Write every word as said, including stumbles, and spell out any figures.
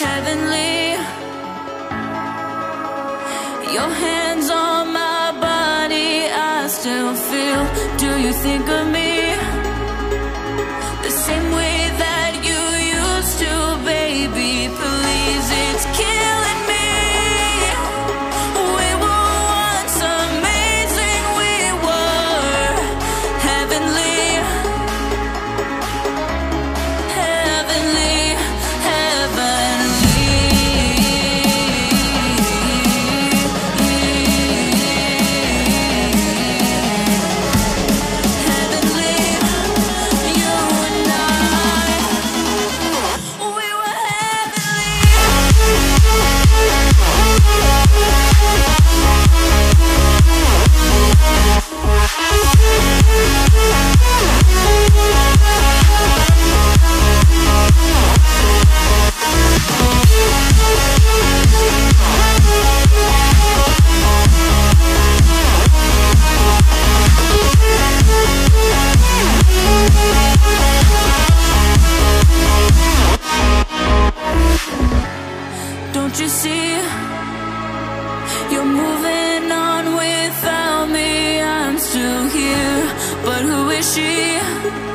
heavenly. Your hands on my body, I still feel. Do you think of me the same way that you used to, baby? Please, it's killing me. We were once amazing, we were heavenly. Heavenly, heavenly. Heavenly, you and I, we were Don't you see? You're moving on without me. I'm still here, but who is she?